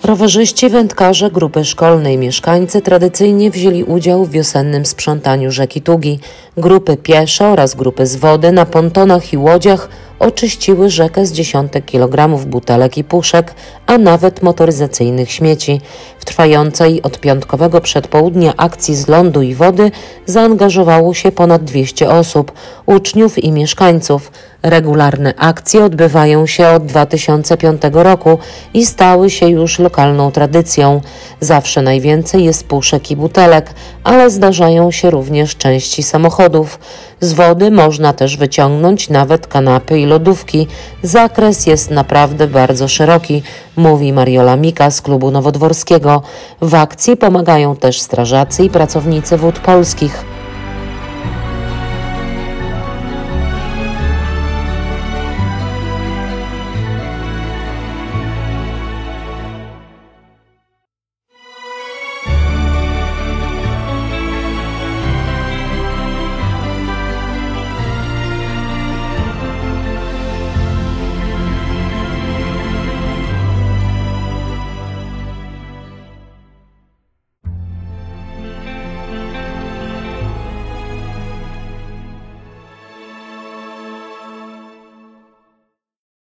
Rowerzyści, wędkarze, grupy szkolne i mieszkańcy tradycyjnie wzięli udział w wiosennym sprzątaniu rzeki Tugi. Grupy piesze oraz grupy z wody na pontonach i łodziach oczyściły rzekę z dziesiątek kilogramów butelek i puszek, a nawet motoryzacyjnych śmieci. W trwającej od piątkowego przedpołudnia akcji z lądu i wody zaangażowało się ponad 200 osób, uczniów i mieszkańców. Regularne akcje odbywają się od 2005 roku i stały się już lokalną tradycją. Zawsze najwięcej jest puszek i butelek, ale zdarzają się również części samochodów. Z wody można też wyciągnąć nawet kanapy i lodówki. Zakres jest naprawdę bardzo szeroki, mówi Mariola Mika z klubu nowodworskiego. W akcji pomagają też strażacy i pracownicy Wód Polskich.